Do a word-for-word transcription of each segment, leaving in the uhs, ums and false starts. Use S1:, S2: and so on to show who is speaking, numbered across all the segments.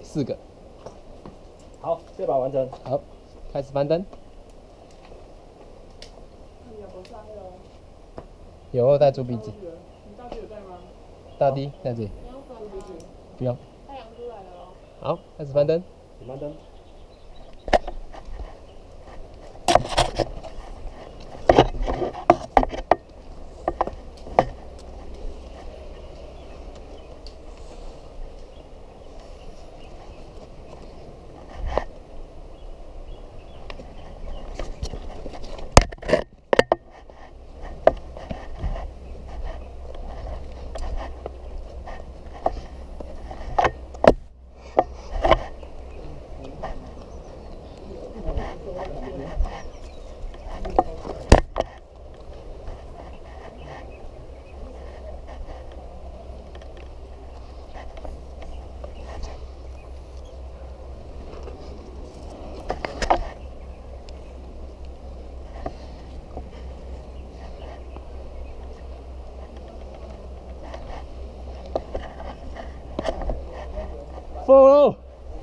S1: 四个。
S2: 好，这把完成。
S1: 好，开始翻灯。有，我带猪鼻子。
S3: 你大弟有带吗？
S1: 大弟在这里。
S3: 你要翻吗？
S1: 不用。
S3: 太阳出来了哦。
S1: 好，开始翻灯。
S2: 请翻灯。
S1: Follow。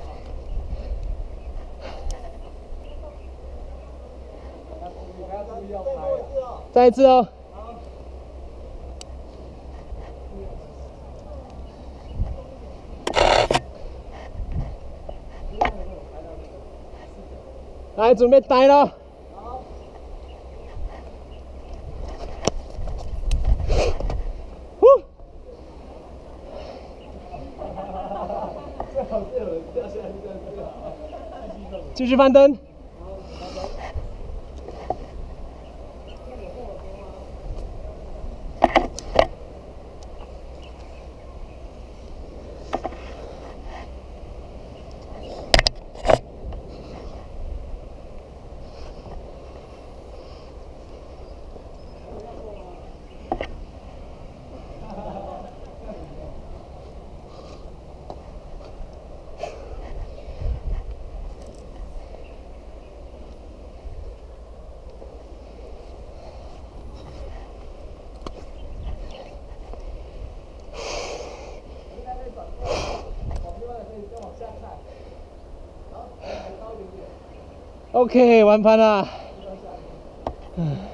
S1: 再一次哦。来，准备呆了。呼。继续翻灯。OK， 完盘了。嗯。